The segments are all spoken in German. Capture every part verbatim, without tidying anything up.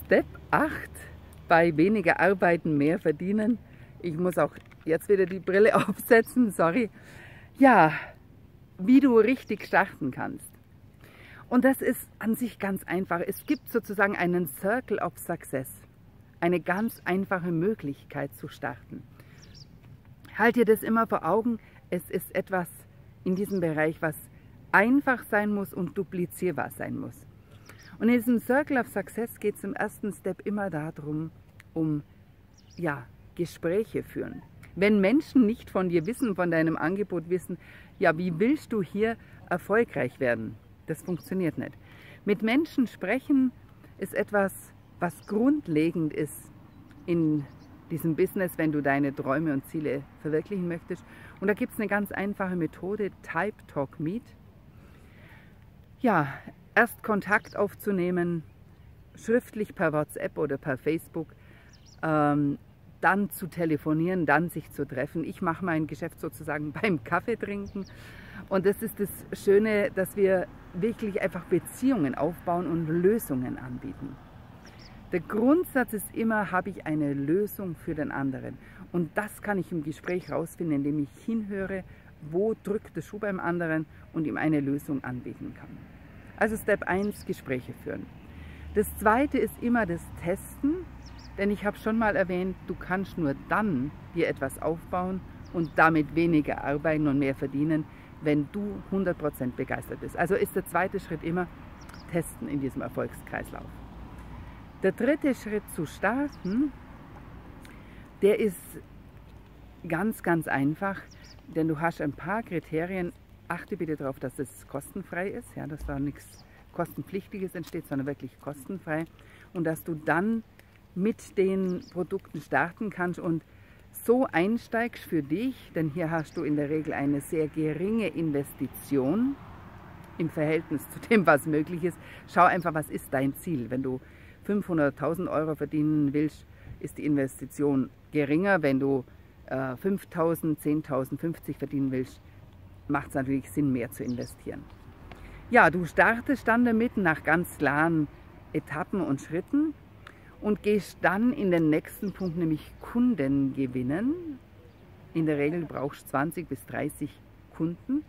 Step acht, bei weniger arbeiten mehr verdienen. Ich muss auch jetzt wieder die Brille aufsetzen, sorry. Ja, wie du richtig starten kannst. Und das ist an sich ganz einfach. Es gibt sozusagen einen Circle of Success. Eine ganz einfache Möglichkeit zu starten. Halt dir das immer vor Augen. Es ist etwas in diesem Bereich, was einfach sein muss und duplizierbar sein muss. Und in diesem Circle of Success geht es im ersten Step immer darum, um ja, Gespräche führen. Wenn Menschen nicht von dir wissen, von deinem Angebot wissen, ja, wie willst du hier erfolgreich werden? Das funktioniert nicht. Mit Menschen sprechen ist etwas, was grundlegend ist in diesem Business, wenn du deine Träume und Ziele verwirklichen möchtest. Und da gibt es eine ganz einfache Methode, Type, Talk, Meet. Ja, erst Kontakt aufzunehmen, schriftlich per WhatsApp oder per Facebook, ähm, dann zu telefonieren, dann sich zu treffen. Ich mache mein Geschäft sozusagen beim Kaffee trinken. Und das ist das Schöne, dass wir wirklich einfach Beziehungen aufbauen und Lösungen anbieten. Der Grundsatz ist immer, habe ich eine Lösung für den anderen. Und das kann ich im Gespräch rausfinden, indem ich hinhöre, wo drückt der Schuh beim anderen und ihm eine Lösung anbieten kann. Also Step eins, Gespräche führen. Das zweite ist immer das Testen, denn ich habe schon mal erwähnt, du kannst nur dann dir etwas aufbauen und damit weniger arbeiten und mehr verdienen, wenn du hundert Prozent begeistert bist. Also ist der zweite Schritt immer Testen in diesem Erfolgskreislauf. Der dritte Schritt zu starten, der ist ganz, ganz einfach, denn du hast ein paar Kriterien. Achte bitte darauf, dass es kostenfrei ist, ja, dass da nichts Kostenpflichtiges entsteht, sondern wirklich kostenfrei. Und dass du dann mit den Produkten starten kannst und so einsteigst für dich, denn hier hast du in der Regel eine sehr geringe Investition im Verhältnis zu dem, was möglich ist. Schau einfach, was ist dein Ziel. Wenn du fünfhunderttausend Euro verdienen willst, ist die Investition geringer. Wenn du äh, fünftausend, zehntausend, fünfzig verdienen willst, macht es natürlich Sinn, mehr zu investieren. Ja, du startest dann damit nach ganz klaren Etappen und Schritten und gehst dann in den nächsten Punkt, nämlich Kunden gewinnen. In der Regel brauchst du zwanzig bis dreißig Kunden.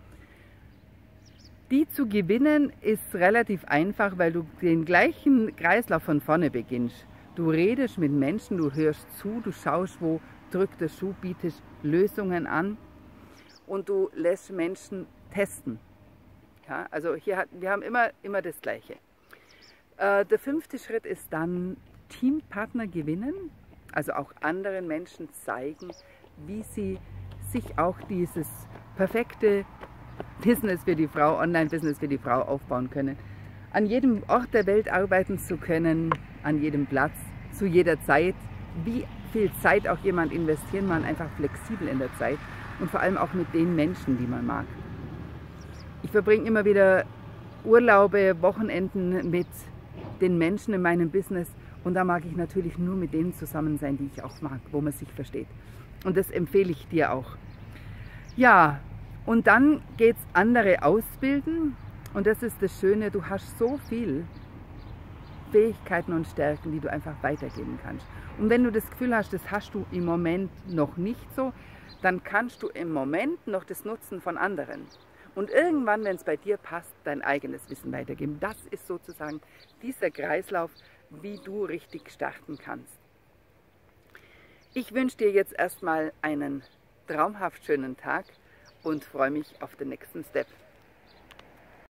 Die zu gewinnen ist relativ einfach, weil du den gleichen Kreislauf von vorne beginnst. Du redest mit Menschen, du hörst zu, du schaust, wo drückt der Schuh, bietest Lösungen an. Und du lässt Menschen testen. Ja, also hier hat, wir haben immer, immer das Gleiche. Äh, der fünfte Schritt ist dann Teampartner gewinnen, also auch anderen Menschen zeigen, wie sie sich auch dieses perfekte Business für die Frau, Online-Business für die Frau aufbauen können. An jedem Ort der Welt arbeiten zu können, an jedem Platz, zu jeder Zeit. Wie viel Zeit auch jemand investieren, man einfach flexibel in der Zeit. Und vor allem auch mit den Menschen, die man mag. Ich verbringe immer wieder Urlaube, Wochenenden mit den Menschen in meinem Business und da mag ich natürlich nur mit denen zusammen sein, die ich auch mag, wo man sich versteht. Und das empfehle ich dir auch. Ja, und dann geht es andere ausbilden und das ist das Schöne, du hast so viel Fähigkeiten und Stärken, die du einfach weitergeben kannst. Und wenn du das Gefühl hast, das hast du im Moment noch nicht so, dann kannst du im Moment noch das Nutzen von anderen. Und irgendwann, wenn es bei dir passt, dein eigenes Wissen weitergeben. Das ist sozusagen dieser Kreislauf, wie du richtig starten kannst. Ich wünsche dir jetzt erstmal einen traumhaft schönen Tag und freue mich auf den nächsten Step.